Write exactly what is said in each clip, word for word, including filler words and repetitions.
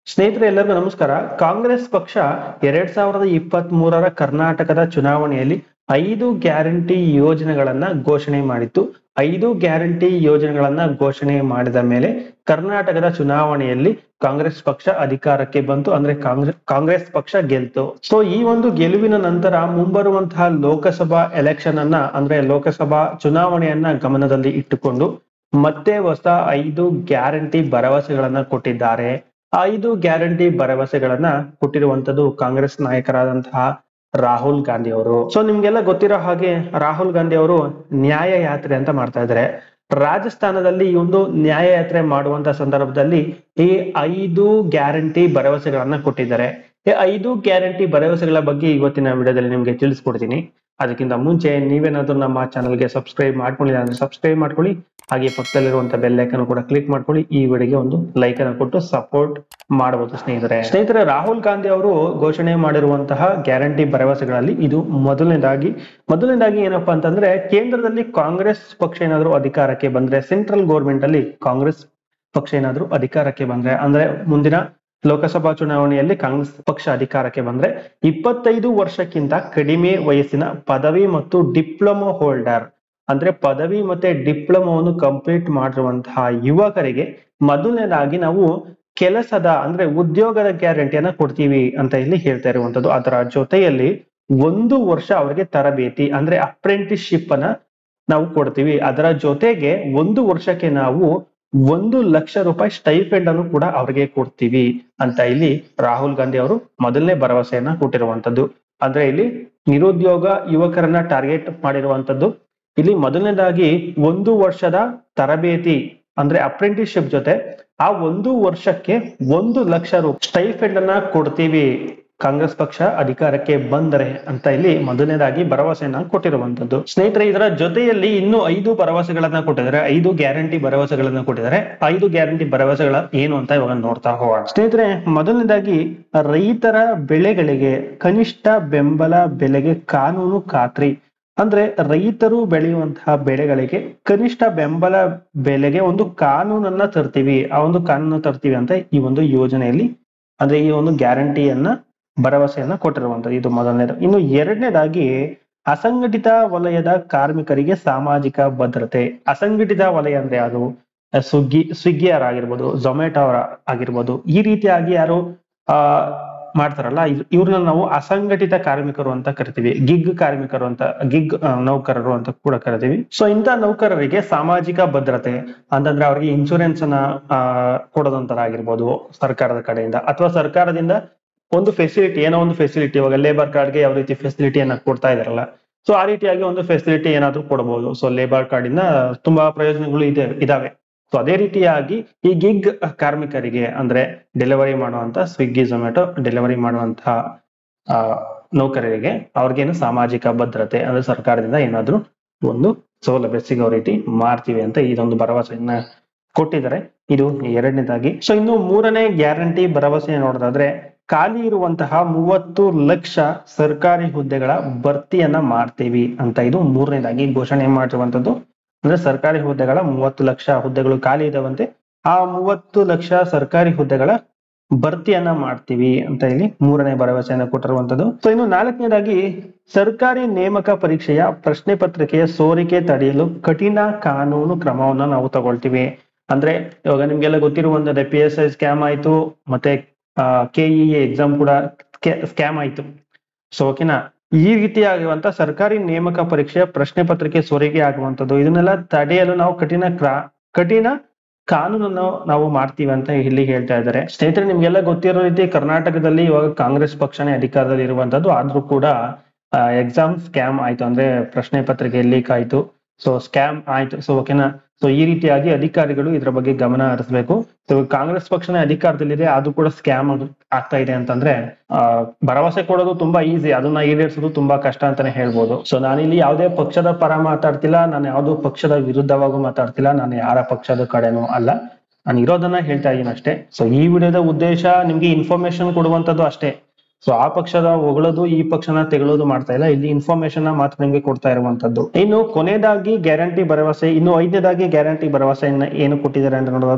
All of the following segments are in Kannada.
ಸ್ನೇಹಿತರೆ ಎಲ್ಲರಿಗೂ ನಮಸ್ಕಾರ. ಕಾಂಗ್ರೆಸ್ ಪಕ್ಷ ಎರಡ್ ಸಾವಿರದ ಇಪ್ಪತ್ತ್ ಮೂರರ ಕರ್ನಾಟಕದ ಚುನಾವಣೆಯಲ್ಲಿ ಐದು ಗ್ಯಾರಂಟಿ ಯೋಜನೆಗಳನ್ನ ಘೋಷಣೆ ಮಾಡಿತ್ತು. ಐದು ಗ್ಯಾರಂಟಿ ಯೋಜನೆಗಳನ್ನ ಘೋಷಣೆ ಮಾಡಿದ ಮೇಲೆ ಕರ್ನಾಟಕದ ಚುನಾವಣೆಯಲ್ಲಿ ಕಾಂಗ್ರೆಸ್ ಪಕ್ಷ ಅಧಿಕಾರಕ್ಕೆ ಬಂತು. ಅಂದ್ರೆ ಕಾಂಗ್ರೆಸ್ ಕಾಂಗ್ರೆಸ್ ಪಕ್ಷ ಗೆಲ್ತು. ಸೊ ಈ ಒಂದು ಗೆಲುವಿನ ನಂತರ ಮುಂಬರುವಂತಹ ಲೋಕಸಭಾ ಎಲೆಕ್ಷನ್ ಅನ್ನ ಅಂದ್ರೆ ಲೋಕಸಭಾ ಚುನಾವಣೆಯನ್ನ ಗಮನದಲ್ಲಿ ಇಟ್ಟುಕೊಂಡು ಮತ್ತೆ ಹೊಸ ಐದು ಗ್ಯಾರಂಟಿ ಭರವಸೆಗಳನ್ನ ಕೊಟ್ಟಿದ್ದಾರೆ. ಐದು ಗ್ಯಾರಂಟಿ ಭರವಸೆಗಳನ್ನ ಕೊಟ್ಟಿರುವಂತದ್ದು ಕಾಂಗ್ರೆಸ್ ನಾಯಕರಾದಂತಹ ರಾಹುಲ್ ಗಾಂಧಿ ಅವರು. ಸೊ ನಿಮ್ಗೆಲ್ಲ ಗೊತ್ತಿರೋ ಹಾಗೆ ರಾಹುಲ್ ಗಾಂಧಿ ಅವರು ನ್ಯಾಯ ಯಾತ್ರೆ ಅಂತ ಮಾಡ್ತಾ ಇದ್ದಾರೆ. ರಾಜಸ್ಥಾನದಲ್ಲಿ ಈ ಒಂದು ನ್ಯಾಯ ಯಾತ್ರೆ ಮಾಡುವಂತ ಸಂದರ್ಭದಲ್ಲಿ ಈ ಐದು ಗ್ಯಾರಂಟಿ ಭರವಸೆಗಳನ್ನ ಕೊಟ್ಟಿದ್ದಾರೆ. ಈ ಐದು ಗ್ಯಾರಂಟಿ ಭರವಸೆಗಳ ಬಗ್ಗೆ ಇವತ್ತಿನ ವಿಡಿಯೋದಲ್ಲಿ ನಿಮ್ಗೆ ತಿಳಿಸ್ಕೊಡ್ತೀನಿ. ಅದಕ್ಕಿಂತ ಮುಂಚೆ ನೀವೇನಾದ್ರೂ ನಮ್ಮ ಚಾನಲ್ಗೆ ಸಬ್ಸ್ಕ್ರೈಬ್ ಮಾಡ್ಕೊಳ್ಳಿ ಅಂದ್ರೆ ಸಬ್ಸ್ಕ್ರೈಬ್ ಮಾಡ್ಕೊಳ್ಳಿ. ಹಾಗೆ ಪಕ್ಕದಲ್ಲಿರುವಂತ ಬೆಲ್ ಐಕನ್ ಕೂಡ ಕ್ಲಿಕ್ ಮಾಡ್ಕೊಳ್ಳಿ. ಈ ವಿಡಿಯೋಗೆ ಒಂದು ಲೈಕ್ ಅನ್ನು ಕೊಟ್ಟು ಸಪೋರ್ಟ್ ಮಾಡಬಹುದು ಸ್ನೇಹಿತರೆ. ಸ್ನೇಹಿತರೆ ರಾಹುಲ್ ಗಾಂಧಿ ಅವರು ಘೋಷಣೆ ಮಾಡಿರುವಂತಹ ಗ್ಯಾರಂಟಿ ಭರವಸೆಗಳಲ್ಲಿ ಇದು ಮೊದಲನೇದಾಗಿ ಮೊದಲನೇದಾಗಿ ಏನಪ್ಪಾ ಅಂತಂದ್ರೆ, ಕೇಂದ್ರದಲ್ಲಿ ಕಾಂಗ್ರೆಸ್ ಪಕ್ಷ ಏನಾದ್ರು ಅಧಿಕಾರಕ್ಕೆ ಬಂದ್ರೆ, ಸೆಂಟ್ರಲ್ ಗೌರ್ಮೆಂಟ್ ಅಲ್ಲಿ ಕಾಂಗ್ರೆಸ್ ಪಕ್ಷ ಏನಾದ್ರು ಅಧಿಕಾರಕ್ಕೆ ಬಂದ್ರೆ, ಅಂದ್ರೆ ಮುಂದಿನ ಲೋಕಸಭಾ ಚುನಾವಣೆಯಲ್ಲಿ ಕಾಂಗ್ರೆಸ್ ಪಕ್ಷ ಅಧಿಕಾರಕ್ಕೆ ಬಂದ್ರೆ ಇಪ್ಪತ್ತೈದು ವರ್ಷಕ್ಕಿಂತ ಕಡಿಮೆ ವಯಸ್ಸಿನ ಪದವಿ ಮತ್ತು ಡಿಪ್ಲೊಮಾ ಹೋಲ್ಡರ್ ಅಂದ್ರೆ ಪದವಿ ಮತ್ತೆ ಡಿಪ್ಲೊಮಾವನ್ನು ಕಂಪ್ಲೀಟ್ ಮಾಡಿರುವಂತಹ ಯುವಕರಿಗೆ ಮೊದಲನೇದಾಗಿ ನಾವು ಕೆಲಸದ ಅಂದ್ರೆ ಉದ್ಯೋಗದ ಗ್ಯಾರಂಟಿಯನ್ನ ಕೊಡ್ತೀವಿ ಅಂತ ಇಲ್ಲಿ ಹೇಳ್ತಾ ಇರುವಂತದ್ದು. ಅದರ ಜೊತೆಯಲ್ಲಿ ಒಂದು ವರ್ಷ ಅವರಿಗೆ ತರಬೇತಿ ಅಂದ್ರೆ ಅಪ್ರೆಂಟಿಸ್ಶಿಪ್ ಅನ್ನ ನಾವು ಕೊಡ್ತೀವಿ. ಅದರ ಜೊತೆಗೆ ಒಂದು ವರ್ಷಕ್ಕೆ ನಾವು ಒಂದು ಲಕ್ಷ ರೂಪಾಯಿ ಸ್ಟೈಪೆಂಡ್ ಅನ್ನು ಕೂಡ ಅವರಿಗೆ ಕೊಡ್ತೀವಿ ಅಂತ ಇಲ್ಲಿ ರಾಹುಲ್ ಗಾಂಧಿ ಅವರು ಮೊದಲನೇ ಭರವಸೆಯನ್ನ ಕೊಟ್ಟಿರುವಂತದ್ದು. ಅಂದ್ರೆ ಇಲ್ಲಿ ನಿರುದ್ಯೋಗ ಯುವಕರನ್ನ ಟಾರ್ಗೆಟ್ ಮಾಡಿರುವಂತದ್ದು. ಇಲ್ಲಿ ಮೊದಲನೇದಾಗಿ ಒಂದು ವರ್ಷದ ತರಬೇತಿ ಅಂದ್ರೆ ಅಪ್ರೆಂಟಿಸ್ಶಿಪ್ ಜೊತೆ ಆ ಒಂದು ವರ್ಷಕ್ಕೆ ಒಂದು ಲಕ್ಷ ರೂಪಾಯಿ ಸ್ಟೈಫೆಂಡ್ ಅನ್ನ ಕೊಡ್ತೀವಿ ಕಾಂಗ್ರೆಸ್ ಪಕ್ಷ ಅಧಿಕಾರಕ್ಕೆ ಬಂದರೆ ಅಂತ ಇಲ್ಲಿ ಮೊದಲನೇದಾಗಿ ಭರವಸೆಯನ್ನ ಕೊಟ್ಟಿರುವಂತದ್ದು. ಸ್ನೇಹಿತರೆ ಇದರ ಜೊತೆಯಲ್ಲಿ ಇನ್ನು ಐದು ಭರವಸೆಗಳನ್ನ ಕೊಟ್ಟಿದ್ದಾರೆ, ಐದು ಗ್ಯಾರಂಟಿ ಭರವಸೆಗಳನ್ನ ಕೊಟ್ಟಿದ್ದಾರೆ. ಐದು ಗ್ಯಾರಂಟಿ ಭರವಸೆಗಳ ಏನು ಅಂತ ಇವಾಗ ನೋಡ್ತಾ ಹೋಗೋಣ. ಸ್ನೇಹಿತರೆ ಮೊದಲನೇದಾಗಿ ರೈತರ ಬೆಳೆಗಳಿಗೆ ಕನಿಷ್ಠ ಬೆಂಬಲ ಬೆಲೆಗೆ ಕಾನೂನು ಖಾತ್ರಿ. ಅಂದ್ರೆ ರೈತರು ಬೆಳೆಯುವಂತಹ ಬೆಳೆಗಳಿಗೆ ಕನಿಷ್ಠ ಬೆಂಬಲ ಬೆಲೆಗೆ ಒಂದು ಕಾನೂನನ್ನ ತರ್ತೀವಿ, ಆ ಒಂದು ಕಾನೂನು ತರ್ತೀವಿ ಅಂತ ಈ ಒಂದು ಯೋಜನೆಯಲ್ಲಿ ಅಂದ್ರೆ ಈ ಒಂದು ಗ್ಯಾರಂಟಿಯನ್ನ ಭರವಸೆಯನ್ನ ಕೊಟ್ಟಿರುವಂತದ್ದು. ಇದು ಮೊದಲನೇದು. ಇನ್ನು ಎರಡನೇದಾಗಿ ಅಸಂಘಟಿತ ವಲಯದ ಕಾರ್ಮಿಕರಿಗೆ ಸಾಮಾಜಿಕ ಭದ್ರತೆ. ಅಸಂಘಟಿತ ವಲಯ ಅಂದ್ರೆ ಅದು ಸ್ವಿಗ್ಗಿ ಸ್ವಿಗ್ಗಿಯರ್ ಆಗಿರ್ಬೋದು, ಝೊಮ್ಯಾಟೊ ಅವರ ಆಗಿರ್ಬೋದು, ಈ ರೀತಿಯಾಗಿ ಯಾರು ಆ ಮಾಡ್ತಾರಲ್ಲ ಇವ್ರನ್ನ ನಾವು ಅಸಂಘಟಿತ ಕಾರ್ಮಿಕರು ಅಂತ ಕರಿತೀವಿ. ಗಿಗ್ ಕಾರ್ಮಿಕರು ಅಂತ, ಗಿಗ್ ನೌಕರರು ಅಂತ ಕೂಡ ಕರಿತೀವಿ. ಸೊ ಇಂಥ ನೌಕರರಿಗೆ ಸಾಮಾಜಿಕ ಭದ್ರತೆ ಅಂತಂದ್ರೆ ಅವ್ರಿಗೆ ಇನ್ಶೂರೆನ್ಸ್ ಅನ್ನ ಆ ಕೊಡೋದಂತರ ಆಗಿರ್ಬೋದು ಸರ್ಕಾರದ ಕಡೆಯಿಂದ, ಅಥವಾ ಸರ್ಕಾರದಿಂದ ಒಂದು ಫೆಸಿಲಿಟಿ ಏನೋ ಒಂದು ಫೆಸಿಲಿಟಿ, ಇವಾಗ ಲೇಬರ್ ಕಾರ್ಡ್ಗೆ ಯಾವ ರೀತಿ ಫೆಸಿಲಿಟಿಯನ್ನ ಕೊಡ್ತಾ ಇದಾರಲ್ಲ, ಸೊ ಆ ರೀತಿಯಾಗಿ ಒಂದು ಫೆಸಿಲಿಟಿ ಏನಾದ್ರು ಕೊಡಬಹುದು. ಸೊ ಲೇಬರ್ ಕಾರ್ಡ್ ಇಂದ ತುಂಬಾ ಪ್ರಯೋಜನಗಳು ಇದೆ ಇದಾವೆ. ಸೊ ಅದೇ ರೀತಿಯಾಗಿ ಈ ಗಿಗ್ ಕಾರ್ಮಿಕರಿಗೆ ಅಂದ್ರೆ ಡೆಲಿವರಿ ಮಾಡುವಂತ ಸ್ವಿಗ್ಗಿ ಝೊಮ್ಯಾಟೊ ಡೆಲಿವರಿ ಮಾಡುವಂತಹ ಆ ನೌಕರರಿಗೆ ಅವ್ರಿಗೇನು ಸಾಮಾಜಿಕ ಭದ್ರತೆ ಅಂದ್ರೆ ಸರ್ಕಾರದಿಂದ ಏನಾದ್ರು ಒಂದು ಸೌಲಭ್ಯ ಸಿಗೋ ರೀತಿ ಮಾಡ್ತೀವಿ ಅಂತ ಇದೊಂದು ಭರವಸೆಯನ್ನ ಕೊಟ್ಟಿದ್ದಾರೆ. ಇದು ಎರಡನೇದಾಗಿ. ಸೊ ಇನ್ನು ಮೂರನೇ ಗ್ಯಾರಂಟಿ ಭರವಸೆ ನೋಡೋದಾದ್ರೆ, ಖಾಲಿ ಇರುವಂತಹ ಮೂವತ್ತು ಲಕ್ಷ ಸರ್ಕಾರಿ ಹುದ್ದೆಗಳ ಭರ್ತಿಯನ್ನ ಮಾಡ್ತೀವಿ ಅಂತ ಇದು ಮೂರನೇದಾಗಿ ಘೋಷಣೆ ಮಾಡಿರುವಂತದ್ದು. ಅಂದ್ರೆ ಸರ್ಕಾರಿ ಹುದ್ದೆಗಳ ಮೂವತ್ತು ಲಕ್ಷ ಹುದ್ದೆಗಳು ಖಾಲಿ ಇದಾವಂತೆ, ಆ ಮೂವತ್ತು ಲಕ್ಷ ಸರ್ಕಾರಿ ಹುದ್ದೆಗಳ ಭರ್ತಿಯನ್ನ ಮಾಡ್ತೀವಿ ಅಂತ ಇಲ್ಲಿ ಮೂರನೇ ಭರವಸೆಯನ್ನ ಕೊಟ್ಟಿರುವಂತದ್ದು. ಸೊ ಇನ್ನು ನಾಲ್ಕನೇದಾಗಿ ಸರ್ಕಾರಿ ನೇಮಕ ಪರೀಕ್ಷೆಯ ಪ್ರಶ್ನೆ ಪತ್ರಿಕೆಯ ಸೋರಿಕೆ ತಡೆಯಲು ಕಠಿಣ ಕಾನೂನು ಕ್ರಮವನ್ನ ನಾವು ತಗೊಳ್ತೀವಿ. ಅಂದ್ರೆ ಇವಾಗ ನಿಮ್ಗೆಲ್ಲ ಗೊತ್ತಿರುವಂತದ್ದೇ ಪಿ ಎಸ್ ಐ ಸ್ಕ್ಯಾಮ್ ಆಯ್ತು, ಮತ್ತೆ ಕೆಇಎ ಎಕ್ಸಾಮ್ ಕೂಡ ಸ್ಕ್ಯಾಮ್ ಆಯ್ತು. ಸೊ ಓಕೆನಾ, ಈ ರೀತಿಯಾಗಿರುವಂತ ಸರ್ಕಾರಿ ನೇಮಕ ಪರೀಕ್ಷೆಯ ಪ್ರಶ್ನೆ ಪತ್ರಿಕೆ ಸೋರಿಕೆ ಆಗುವಂತದ್ದು, ಇದನ್ನೆಲ್ಲ ತಡೆಯಲು ನಾವು ಕಠಿಣ ಕ್ರಾ ಕಠಿಣ ಕಾನೂನನ್ನು ನಾವು ಮಾಡ್ತೀವಿ ಅಂತ ಇಲ್ಲಿ ಹೇಳ್ತಾ ಇದ್ದಾರೆ. ಸ್ನೇಹಿತರೆ ನಿಮ್ಗೆಲ್ಲ ಗೊತ್ತಿರೋ ರೀತಿ ಕರ್ನಾಟಕದಲ್ಲಿ ಇವಾಗ ಕಾಂಗ್ರೆಸ್ ಪಕ್ಷನೇ ಅಧಿಕಾರದಲ್ಲಿ ಇರುವಂತದ್ದು, ಆದ್ರೂ ಕೂಡ ಎಕ್ಸಾಮ್ ಸ್ಕ್ಯಾಮ್ ಆಯ್ತು, ಅಂದ್ರೆ ಪ್ರಶ್ನೆ ಪತ್ರಿಕೆ ಲೀಕ್ ಆಯ್ತು, ಸೊ ಸ್ಕ್ಯಾಮ್ ಆಯ್ತು. ಸೊ ಓಕೆನಾ, ಸೊ ಈ ರೀತಿಯಾಗಿ ಅಧಿಕಾರಿಗಳು ಇದ್ರ ಬಗ್ಗೆ ಗಮನ ಹರಿಸಬೇಕು. ಸೊ ಕಾಂಗ್ರೆಸ್ ಪಕ್ಷನೇ ಅಧಿಕಾರದಲ್ಲಿದೆ, ಅದು ಕೂಡ ಸ್ಕ್ಯಾಮ್ ಆಗ್ತಾ ಇದೆ ಅಂತಂದ್ರೆ ಆ ಭರವಸೆ ಕೊಡೋದು ತುಂಬಾ ಈಸಿ, ಅದನ್ನ ಈಡೇರಿಸೋದು ತುಂಬಾ ಕಷ್ಟ ಅಂತಾನೆ ಹೇಳ್ಬೋದು. ಸೊ ನಾನಿಲ್ಲಿ ಯಾವುದೇ ಪಕ್ಷದ ಪರ ಮಾತಾಡ್ತಿಲ್ಲ, ನಾನು ಯಾವ್ದೋ ಪಕ್ಷದ ವಿರುದ್ಧವಾಗೂ ಮಾತಾಡ್ತಿಲ್ಲ, ನಾನು ಯಾರ ಪಕ್ಷದ ಕಡೆನೂ ಅಲ್ಲ, ನಾನು ಇರೋದನ್ನ ಹೇಳ್ತಾ ಇದ್ದೀನಿ ಅಷ್ಟೇ. ಸೊ ಈ ವಿಡಿಯೋದ ಉದ್ದೇಶ ನಿಮ್ಗೆ ಇನ್ಫಾರ್ಮೇಶನ್ ಕೊಡುವಂತದ್ದು ಅಷ್ಟೇ. ಸೊ ಆ ಪಕ್ಷದ ಹೊಗಳೋದು ಈ ಪಕ್ಷನ ತೆಗಳೋದು ಮಾಡ್ತಾ ಇಲ್ಲ, ಇಲ್ಲಿ ಇನ್ಫಾರ್ಮೇಶನ್ ಮಾತ್ರ ನಿಮ್ಗೆ ಕೊಡ್ತಾ ಇರುವಂತದ್ದು. ಇನ್ನು ಕೊನೆಯದಾಗಿ ಗ್ಯಾರಂಟಿ ಭರವಸೆ, ಇನ್ನು ಐದನೇದಾಗಿ ಗ್ಯಾರಂಟಿ ಭರವಸೆಯನ್ನ ಏನು ಕೊಟ್ಟಿದ್ದಾರೆ ಅಂತ ನೋಡೋದಾದ್ರೆ,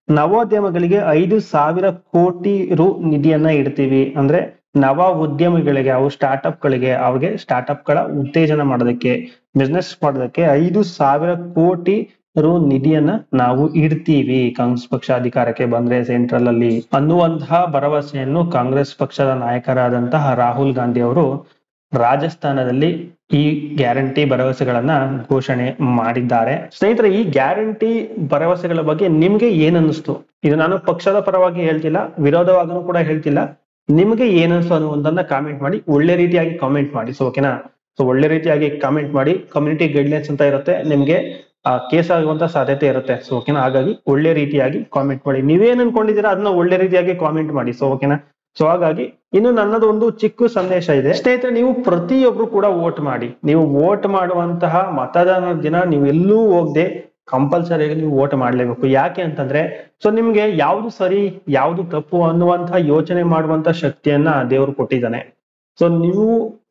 ನವೋದ್ಯಮಗಳಿಗೆ ಐದು ಸಾವಿರ ಕೋಟಿ ರು ನಿಧಿಯನ್ನ ಇಡ್ತೀವಿ. ಅಂದ್ರೆ ನವ ಉದ್ಯಮಿಗಳಿಗೆ, ಅವು ಸ್ಟಾರ್ಟ್ಅಪ್ ಗಳಿಗೆ, ಅವ್ರಿಗೆ ಸ್ಟಾರ್ಟ್ಅಪ್ ಗಳ ಉತ್ತೇಜನ ಮಾಡೋದಕ್ಕೆ, ಬಿಸ್ನೆಸ್ ಮಾಡೋದಕ್ಕೆ ಐದು ಸಾವಿರ ಕೋಟಿ ರು ನಿಧಿಯನ್ನ ನಾವು ಇಡ್ತೀವಿ ಕಾಂಗ್ರೆಸ್ ಪಕ್ಷ ಅಧಿಕಾರಕ್ಕೆ ಬಂದ್ರೆ ಸೆಂಟ್ರಲ್ ಅಲ್ಲಿ ಅನ್ನುವಂತಹ ಭರವಸೆಯನ್ನು ಕಾಂಗ್ರೆಸ್ ಪಕ್ಷದ ನಾಯಕರಾದಂತಹ ರಾಹುಲ್ ಗಾಂಧಿ ಅವರು ರಾಜಸ್ಥಾನದಲ್ಲಿ ಈ ಗ್ಯಾರಂಟಿ ಭರವಸೆಗಳನ್ನ ಘೋಷಣೆ ಮಾಡಿದ್ದಾರೆ. ಸ್ನೇಹಿತರೆ, ಈ ಗ್ಯಾರಂಟಿ ಭರವಸೆಗಳ ಬಗ್ಗೆ ನಿಮ್ಗೆ ಏನ್ ಅನ್ನಿಸ್ತು? ಇದು ನಾನು ಪಕ್ಷದ ಪರವಾಗಿ ಹೇಳ್ತಿಲ್ಲ, ವಿರೋಧವಾಗೂ ಕೂಡ ಹೇಳ್ತಿಲ್ಲ. ನಿಮ್ಗೆ ಏನ್ ಅನ್ಸ್ತು ಅನ್ನುವಂತನ್ನ ಕಾಮೆಂಟ್ ಮಾಡಿ, ಒಳ್ಳೆ ರೀತಿಯಾಗಿ ಕಾಮೆಂಟ್ ಮಾಡಿ. ಸೊ ಓಕೆನಾ? ಸೊ ಒಳ್ಳೆ ರೀತಿಯಾಗಿ ಕಾಮೆಂಟ್ ಮಾಡಿ. ಕಮ್ಯುನಿಟಿ ಗೈಡ್ಲೈನ್ಸ್ ಅಂತ ಇರುತ್ತೆ, ನಿಮ್ಗೆ ಆ ಕೇಸ್ ಆಗುವಂತ ಸಾಧ್ಯತೆ ಇರುತ್ತೆ. ಸೊ ಓಕೆನಾ? ಹಾಗಾಗಿ ಒಳ್ಳೆ ರೀತಿಯಾಗಿ ಕಾಮೆಂಟ್ ಮಾಡಿ. ನೀವೇನ್ ಅನ್ಕೊಂಡಿದ್ದೀರಾ ಅದನ್ನ ಒಳ್ಳೆ ರೀತಿಯಾಗಿ ಕಾಮೆಂಟ್ ಮಾಡಿ. ಸೊ ಓಕೆನಾ? ಸೊ ಹಾಗಾಗಿ ಇನ್ನು ನನ್ನದು ಒಂದು ಚಿಕ್ಕ ಸಂದೇಶ ಇದೆ ಸ್ನೇಹಿತರೆ, ನೀವು ಪ್ರತಿಯೊಬ್ರು ಕೂಡ ವೋಟ್ ಮಾಡಿ. ನೀವು ವೋಟ್ ಮಾಡುವಂತಹ ಮತದಾನದ ದಿನ ನೀವು ಎಲ್ಲೂ ಹೋಗದೆ ಕಂಪಲ್ಸರಿ ನೀವು ವೋಟ್ ಮಾಡ್ಲೇಬೇಕು. ಯಾಕೆ ಅಂತಂದ್ರೆ, ಸೊ ನಿಮ್ಗೆ ಯಾವ್ದು ಸರಿ ಯಾವ್ದು ತಪ್ಪು ಅನ್ನುವಂತಹ ಯೋಚನೆ ಮಾಡುವಂತ ಶಕ್ತಿಯನ್ನ ದೇವರು ಕೊಟ್ಟಿದ್ದಾನೆ. ಸೊ ನೀವು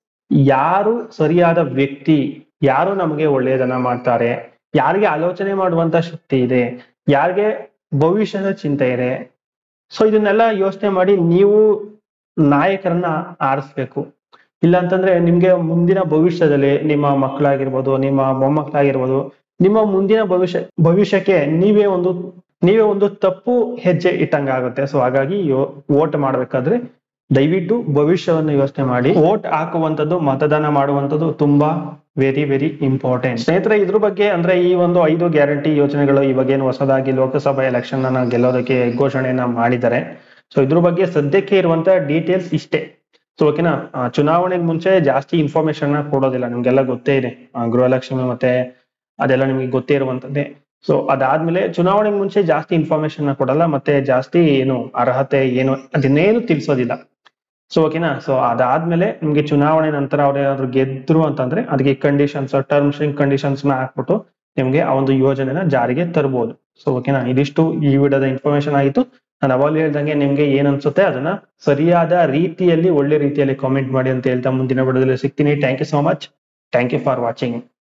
ಯಾರು ಸರಿಯಾದ ವ್ಯಕ್ತಿ, ಯಾರು ನಮಗೆ ಒಳ್ಳೆಯದನ್ನ ಮಾಡ್ತಾರೆ, ಯಾರಿಗೆ ಆಲೋಚನೆ ಮಾಡುವಂತ ಶಕ್ತಿ ಇದೆ, ಯಾರಿಗೆ ಭವಿಷ್ಯದ ಚಿಂತೆ ಇದೆ, ಸೊ ಇದನ್ನೆಲ್ಲ ಯೋಚನೆ ಮಾಡಿ ನೀವು ನಾಯಕರನ್ನ ಆರಿಸ್ಬೇಕು. ಇಲ್ಲ ಅಂತಂದ್ರೆ ನಿಮ್ಗೆ ಮುಂದಿನ ಭವಿಷ್ಯದಲ್ಲಿ ನಿಮ್ಮ ಮಕ್ಕಳಾಗಿರ್ಬೋದು, ನಿಮ್ಮ ಮೊಮ್ಮಕ್ಕಳಾಗಿರ್ಬೋದು, ನಿಮ್ಮ ಮುಂದಿನ ಭವಿಷ್ಯ ಭವಿಷ್ಯಕ್ಕೆ ನೀವೇ ಒಂದು ನೀವೇ ಒಂದು ತಪ್ಪು ಹೆಜ್ಜೆ ಇಟ್ಟಂಗ ಆಗುತ್ತೆ. ಸೊ ಹಾಗಾಗಿ ವೋಟ್ ಮಾಡ್ಬೇಕಾದ್ರೆ ದಯವಿಟ್ಟು ಭವಿಷ್ಯವನ್ನು ಯೋಚನೆ ಮಾಡಿ ವೋಟ್ ಹಾಕುವಂಥದ್ದು, ಮತದಾನ ಮಾಡುವಂಥದ್ದು ತುಂಬಾ ವೆರಿ ವೆರಿ ಇಂಪಾರ್ಟೆಂಟ್. ಸ್ನೇಹಿತರೆ, ಇದ್ರ ಬಗ್ಗೆ ಅಂದ್ರೆ ಈ ಒಂದು ಐದು ಗ್ಯಾರಂಟಿ ಯೋಜನೆಗಳು ಇವಾಗೇನು ಹೊಸದಾಗಿ ಲೋಕಸಭಾ ಎಲೆಕ್ಷನ್ ಅನ್ನ ಗೆಲ್ಲೋದಕ್ಕೆ ಘೋಷಣೆಯನ್ನ ಮಾಡಿದ್ದಾರೆ. ಸೊ ಇದ್ರ ಬಗ್ಗೆ ಸದ್ಯಕ್ಕೆ ಇರುವಂತ ಡೀಟೇಲ್ಸ್ ಇಷ್ಟೇ. ಸೊ ಓಕೆನಾ? ಚುನಾವಣೆ ಮುಂಚೆ ಜಾಸ್ತಿ ಇನ್ಫಾರ್ಮೇಶನ್ ಕೊಡೋದಿಲ್ಲ, ನಿಮ್ಗೆಲ್ಲ ಗೊತ್ತೇ ಇದೆ. ಗೃಹಲಕ್ಷ್ಮಿ ಮತ್ತೆ ಅದೆಲ್ಲ ನಿಮ್ಗೆ ಗೊತ್ತೇ ಇರುವಂತದ್ದೇ. ಸೊ ಅದಾದ್ಮೇಲೆ ಚುನಾವಣೆಗೆ ಮುಂಚೆ ಜಾಸ್ತಿ ಇನ್ಫಾರ್ಮೇಶನ್ ಕೊಡಲ್ಲ, ಮತ್ತೆ ಜಾಸ್ತಿ ಏನು ಅರ್ಹತೆ ಏನು ಅದನ್ನೇನು ತಿಳಿಸೋದಿಲ್ಲ. ಸೊ ಓಕೆನಾ? ಸೊ ಅದಾದ್ಮೇಲೆ ನಿಮ್ಗೆ ಚುನಾವಣೆ ನಂತರ ಅವ್ರು ಏನಾದ್ರು ಗೆದ್ರು ಅಂತಂದ್ರೆ ಅದಕ್ಕೆ ಕಂಡೀಷನ್ಸ್, ಟರ್ಮ್ಸ್ ಅಂಡ್ ಕಂಡೀಷನ್ಸ್ ನ ಹಾಕ್ಬಿಟ್ಟು ನಿಮ್ಗೆ ಆ ಒಂದು ಯೋಜನೆನ ಜಾರಿಗೆ ತರಬಹುದು. ಸೊ ಓಕೆನಾ? ಇದಿಷ್ಟು ಈ ವಿಡಿಯೋದ ಇನ್ಫಾರ್ಮೇಶನ್ ಆಯಿತು. ನಾನು ಅವಾಗಲೇ ಹೇಳ್ದಂಗೆ ನಿಮ್ಗೆ ಏನ್ ಅನ್ಸುತ್ತೆ ಅದನ್ನ ಸರಿಯಾದ ರೀತಿಯಲ್ಲಿ, ಒಳ್ಳೆ ರೀತಿಯಲ್ಲಿ ಕಾಮೆಂಟ್ ಮಾಡಿ ಅಂತ ಹೇಳ್ತಾ ಮುಂದಿನ ವಿಡಿಯೋದಲ್ಲಿ ಸಿಗ್ತೀನಿ. Thank you so much. Thank you for watching.